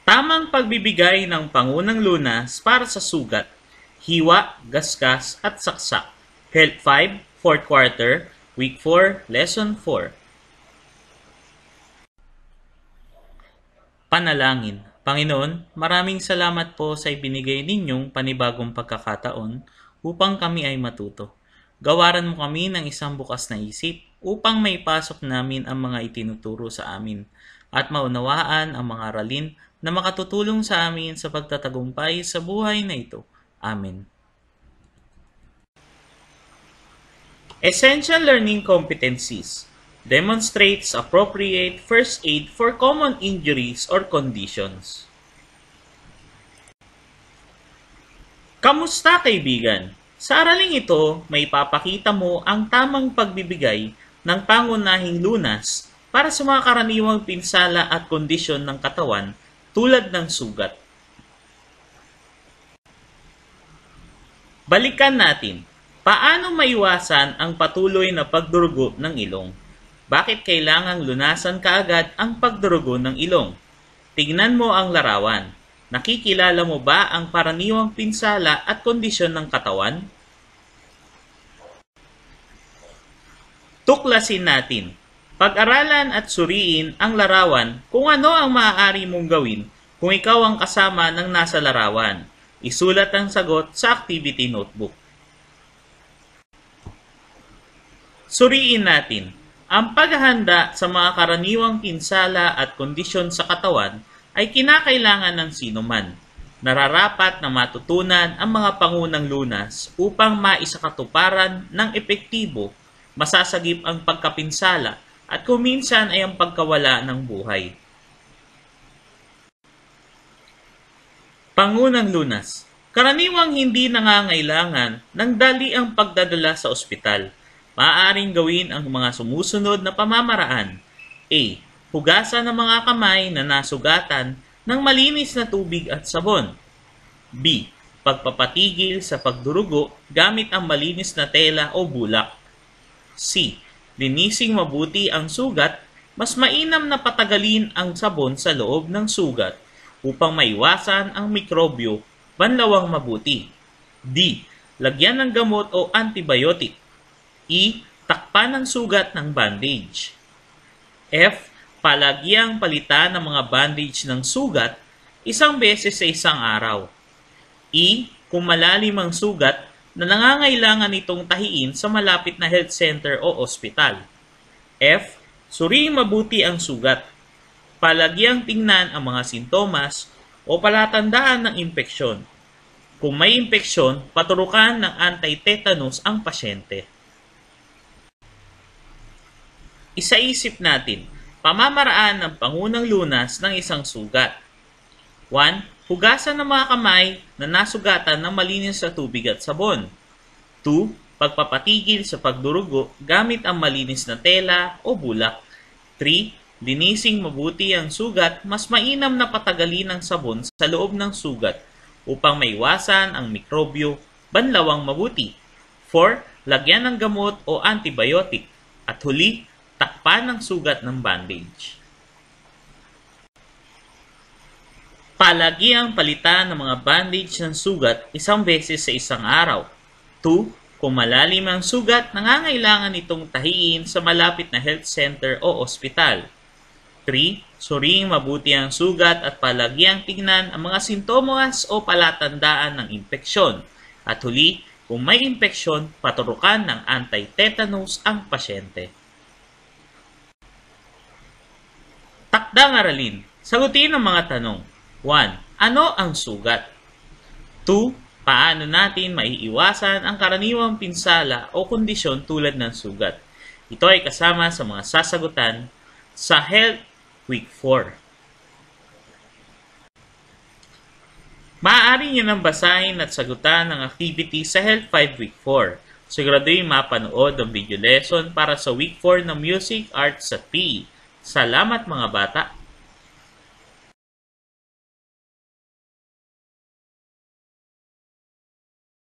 Tamang pagbibigay ng pangunang lunas para sa sugat, hiwa, gasgas at saksak. Health 5, 4th quarter, week 4, lesson 4. Panalangin. Panginoon, maraming salamat po sa ibinigay ninyong panibagong pagkakataon upang kami ay matuto. Gawaran mo kami ng isang bukas na isip upang maipasok namin ang mga itinuturo sa amin at maunawaan ang mga aralin na makatutulong sa amin sa pagtatagumpay sa buhay na ito. Amen. Essential Learning Competencies demonstrates appropriate first aid for common injuries or conditions. Kamusta kaibigan? Sa araling ito, may papakita mo ang tamang pagbibigay ng pangunahing lunas para sa mga karaniwang pinsala at kondisyon ng katawan tulad ng sugat. Balikan natin, paano maiwasan ang patuloy na pagdurugo ng ilong? Bakit kailangang lunasan kaagad ang pagdurugo ng ilong? Tignan mo ang larawan. Nakikilala mo ba ang karaniwang pinsala at kondisyon ng katawan? Tuklasin natin. Pag-aralan at suriin ang larawan kung ano ang maaari mong gawin kung ikaw ang kasama ng nasa larawan. Isulat ang sagot sa activity notebook. Suriin natin. Ang paghahanda sa mga karaniwang pinsala at kondisyon sa katawan ay kinakailangan ng sinuman. Nararapat na matutunan ang mga pangunang lunas upang maisakatuparan ng epektibo, masasagip ang pagkapinsala at kuminsan ay ang pagkawala ng buhay. Pangunang lunas. Karaniwang hindi nangangailangan ng dali ang pagdadala sa ospital. Maaaring gawin ang mga sumusunod na pamamaraan. A. Hugasan ang mga kamay na nasugatan ng malinis na tubig at sabon. B. Pagpapatigil sa pagdurugo gamit ang malinis na tela o bulak. C. Linising mabuti ang sugat, mas mainam na patagalin ang sabon sa loob ng sugat upang maiwasan ang mikrobyo, banlawang mabuti. D. Lagyan ng gamot o antibiotic. E. Takpan ang sugat ng bandage. F. Palagyang palitan ng mga bandage ng sugat isang beses sa isang araw. E. Kung malalim ang sugat na nangangailangan itong tahiin sa malapit na health center o ospital. F. Suriin mabuti ang sugat. Palagyang tingnan ang mga sintomas o palatandaan ng impeksyon. Kung may impeksyon, paturukan ng anti-tetanus ang pasyente. Isaisip natin, pamamaraan ng pangunang lunas ng isang sugat. 1. Hugasan ng mga kamay na nasugatan ng malinis na tubig at sabon. 2. Pagpapatigil sa pagdurugo gamit ang malinis na tela o bulak. 3. Linising mabuti ang sugat, mas mainam na patagalin ang sabon sa loob ng sugat upang maiwasan ang mikrobyo, banlawang mabuti. 4. Lagyan ng gamot o antibiotic. At huli, takpan ang sugat ng bandage. Palagyang palitan ng mga bandage ng sugat isang beses sa isang araw. 2. Kung malalim ang sugat, nangangailangan itong tahiin sa malapit na health center o ospital. 3. Suriing mabuti ang sugat at palagyang tignan ang mga sintomas o palatandaan ng impeksyon. At huli, kung may impeksyon, paturukan ng anti-tetanus ang pasyente. Takdang aralin. Sagutin ang mga tanong. 1. Ano ang sugat? 2. Paano natin maiiwasan ang karaniwang pinsala o kondisyon tulad ng sugat? Ito ay kasama sa mga sasagutan sa Health Week 4. Maaari niyo nang basahin at sagutan ang activity sa Health 5 Week 4. Siguraduhin mapanood ang video lesson para sa Week 4 ng Music, Arts at PE. Salamat mga bata!